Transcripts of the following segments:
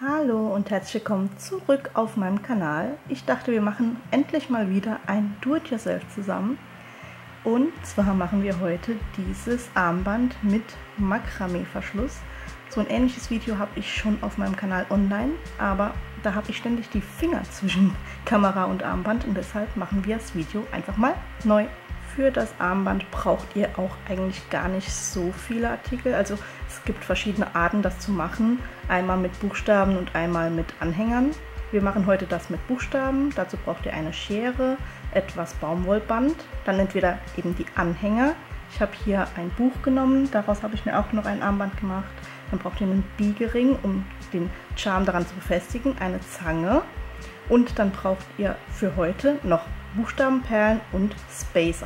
Hallo und herzlich willkommen zurück auf meinem Kanal. Ich dachte, wir machen endlich mal wieder ein Do-it-yourself zusammen. Und zwar machen wir heute dieses Armband mit Makramee-Verschluss. So ein ähnliches Video habe ich schon auf meinem Kanal online, aber da habe ich ständig die Finger zwischen Kamera und Armband und deshalb machen wir das Video einfach mal neu. Für das Armband braucht ihr auch eigentlich gar nicht so viele Artikel. Also es gibt verschiedene Arten, das zu machen. Einmal mit Buchstaben und einmal mit Anhängern. Wir machen heute das mit Buchstaben. Dazu braucht ihr eine Schere, etwas Baumwollband, dann entweder eben die Anhänger. Ich habe hier ein Buch genommen, daraus habe ich mir auch noch ein Armband gemacht. Dann braucht ihr einen Biegering, um den Charme daran zu befestigen, eine Zange. Und dann braucht ihr für heute noch Buchstabenperlen und Spacer.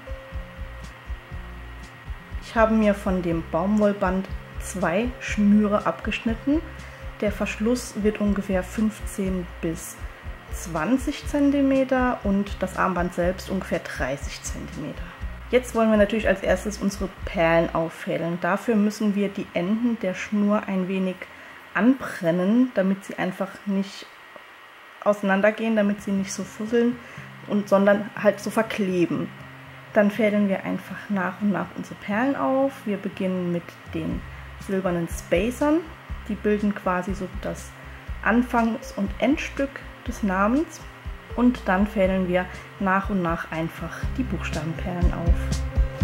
Ich habe mir von dem Baumwollband 2 Schnüre abgeschnitten. Der Verschluss wird ungefähr 15 bis 20 cm und das Armband selbst ungefähr 30 cm. Jetzt wollen wir natürlich als erstes unsere Perlen auffädeln. Dafür müssen wir die Enden der Schnur ein wenig anbrennen, damit sie einfach nicht auseinandergehen, damit sie nicht so fusseln, sondern halt so verkleben. Dann fädeln wir einfach nach und nach unsere Perlen auf. Wir beginnen mit den silbernen Spacern. Die bilden quasi so das Anfangs- und Endstück des Namens. Und dann fädeln wir nach und nach einfach die Buchstabenperlen auf.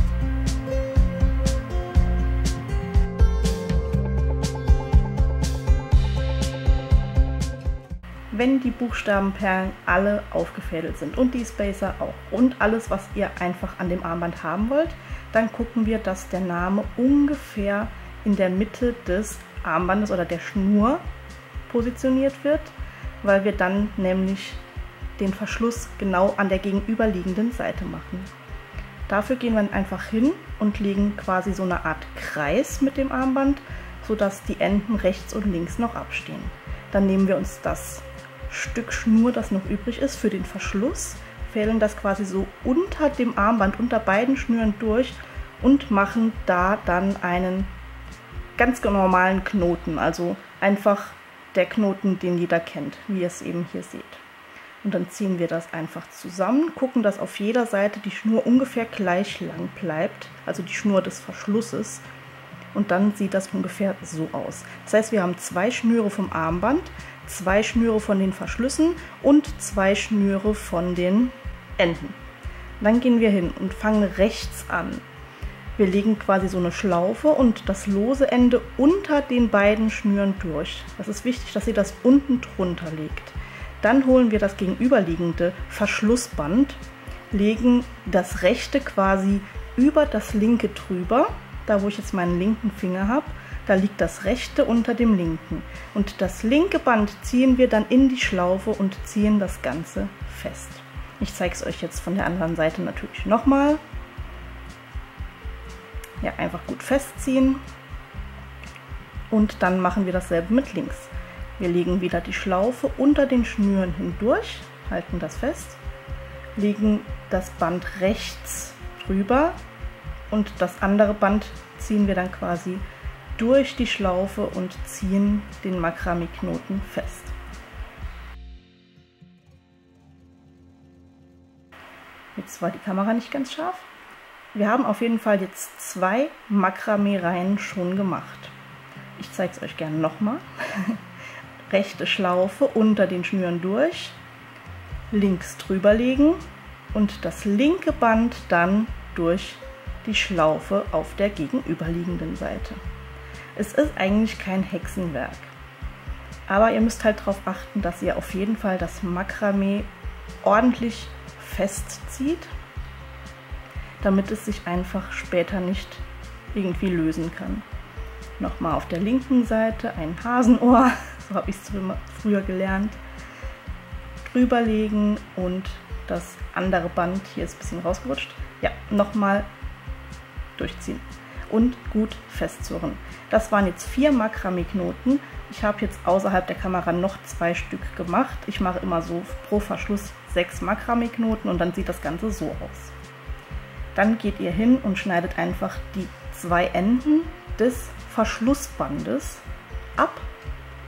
Wenn die Buchstabenperlen alle aufgefädelt sind und die Spacer auch und alles, was ihr einfach an dem Armband haben wollt, dann gucken wir, dass der Name ungefähr in der Mitte des Armbandes oder der Schnur positioniert wird, weil wir dann nämlich den Verschluss genau an der gegenüberliegenden Seite machen. Dafür gehen wir einfach hin und legen quasi so eine Art Kreis mit dem Armband, sodass die Enden rechts und links noch abstehen. Dann nehmen wir uns das Stück Schnur, das noch übrig ist, für den Verschluss, fädeln das quasi so unter dem Armband, unter beiden Schnüren durch und machen da dann einen ganz normalen Knoten, also einfach der Knoten, den jeder kennt, wie ihr es eben hier seht. Und dann ziehen wir das einfach zusammen, gucken, dass auf jeder Seite die Schnur ungefähr gleich lang bleibt, also die Schnur des Verschlusses. Und dann sieht das ungefähr so aus. Das heißt, wir haben 2 Schnüre vom Armband, 2 Schnüre von den Verschlüssen und 2 Schnüre von den Enden. Dann gehen wir hin und fangen rechts an. Wir legen quasi so eine Schlaufe und das lose Ende unter den beiden Schnüren durch. Das ist wichtig, dass ihr das unten drunter legt. Dann holen wir das gegenüberliegende Verschlussband, legen das rechte quasi über das linke drüber. Da wo ich jetzt meinen linken Finger habe, da liegt das rechte unter dem linken. Und das linke Band ziehen wir dann in die Schlaufe und ziehen das Ganze fest. Ich zeige es euch jetzt von der anderen Seite natürlich nochmal. Ja, einfach gut festziehen. Und dann machen wir dasselbe mit links. Wir legen wieder die Schlaufe unter den Schnüren hindurch, halten das fest, legen das Band rechts drüber. Und das andere Band ziehen wir dann quasi durch die Schlaufe und ziehen den Makramee-Knoten fest. Jetzt war die Kamera nicht ganz scharf. Wir haben auf jeden Fall jetzt 2 Makramee-Reihen schon gemacht. Ich zeige es euch gerne nochmal. Rechte Schlaufe unter den Schnüren durch, links drüber legen und das linke Band dann durch die Schlaufe auf der gegenüberliegenden Seite. Es ist eigentlich kein Hexenwerk, aber ihr müsst halt darauf achten, dass ihr auf jeden Fall das Makramee ordentlich festzieht, damit es sich einfach später nicht irgendwie lösen kann. Nochmal auf der linken Seite ein Hasenohr, so habe ich es früher gelernt, drüberlegen und das andere Band, hier ist ein bisschen rausgerutscht, ja, nochmal durchziehen und gut festzurren. Das waren jetzt 4 Makramee-Knoten. Ich habe jetzt außerhalb der Kamera noch 2 Stück gemacht. Ich mache immer so pro Verschluss 6 Makramee-Knoten und dann sieht das Ganze so aus. Dann geht ihr hin und schneidet einfach die 2 Enden des Verschlussbandes ab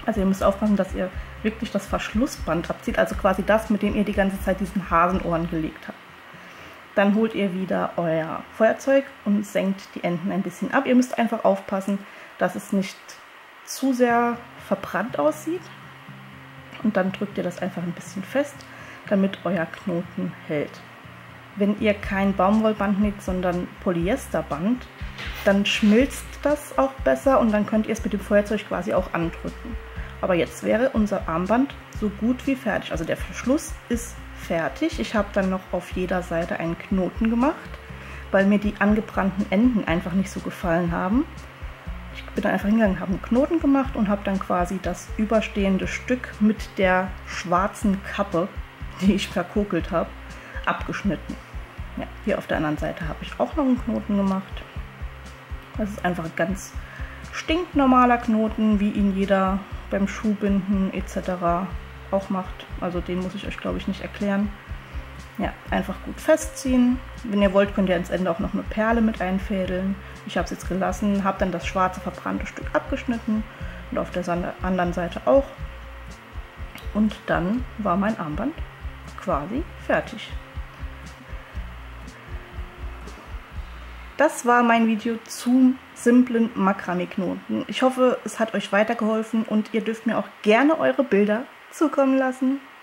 Also ihr müsst aufpassen, dass ihr wirklich das Verschlussband abzieht, also quasi das, mit dem ihr die ganze Zeit diesen Hasenohren gelegt habt. Dann holt ihr wieder euer Feuerzeug und senkt die Enden ein bisschen ab. Ihr müsst einfach aufpassen, dass es nicht zu sehr verbrannt aussieht. Und dann drückt ihr das einfach ein bisschen fest, damit euer Knoten hält. Wenn ihr kein Baumwollband näht, sondern Polyesterband, dann schmilzt das auch besser und dann könnt ihr es mit dem Feuerzeug quasi auch andrücken. Aber jetzt wäre unser Armband so gut wie fertig. Also der Verschluss ist fertig. Ich habe dann noch auf jeder Seite einen Knoten gemacht, weil mir die angebrannten Enden einfach nicht so gefallen haben. Ich bin dann einfach hingegangen, habe einen Knoten gemacht und habe dann quasi das überstehende Stück mit der schwarzen Kappe, die ich verkokelt habe, abgeschnitten. Ja, hier auf der anderen Seite habe ich auch noch einen Knoten gemacht. Das ist einfach ein ganz stinknormaler Knoten, wie ihn jeder beim Schuhbinden etc. auch macht. Also den muss ich euch, glaube ich, nicht erklären. Ja, einfach gut festziehen. Wenn ihr wollt, könnt ihr ans Ende auch noch eine Perle mit einfädeln. Ich habe es jetzt gelassen, habe dann das schwarze verbrannte Stück abgeschnitten und auf der anderen Seite auch. Und dann war mein Armband quasi fertig. Das war mein Video zum simplen Makramee-Knoten. Ich hoffe, es hat euch weitergeholfen und ihr dürft mir auch gerne eure Bilder zukommen lassen.